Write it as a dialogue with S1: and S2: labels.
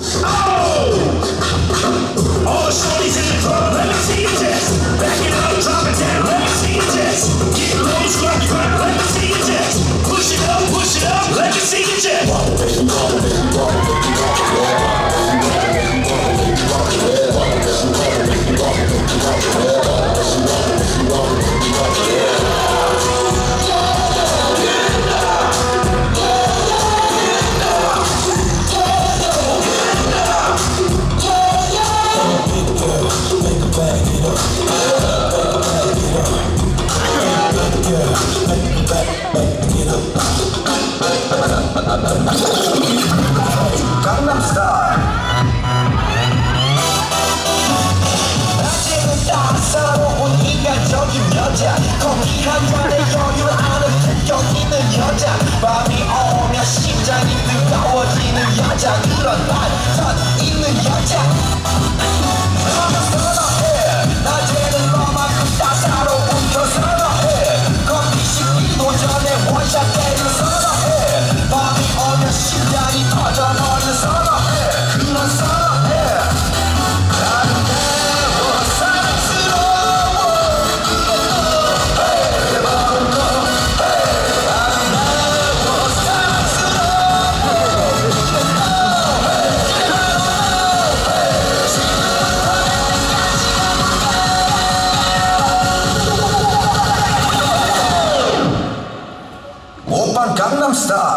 S1: All the shorties in the club, let me see you dance. Back it up, drop it down, let me see you dance. Get low, squirt, squirt, let me see you dance. Push it up, let me see you dance.
S2: Gangnam Style. 낮에는 따사로운 인간적인 여자, 커피 한 잔에 여유를 아는 품격 있는 여자, 밤이 오면 심장이 뜨거워지는 여자, 그런 반전 있는 여자. 너는 선어해, 낮에는 너만큼 따사로운 걸 선어해. 커피 식기도 전에 원샷 때려 선어해. 밤이 오면 심장이 터져버리는 선어해. 그런 선어해. 아름다워 사랑스러워. 아름다워 사랑스러워. 오빤 강남스타일.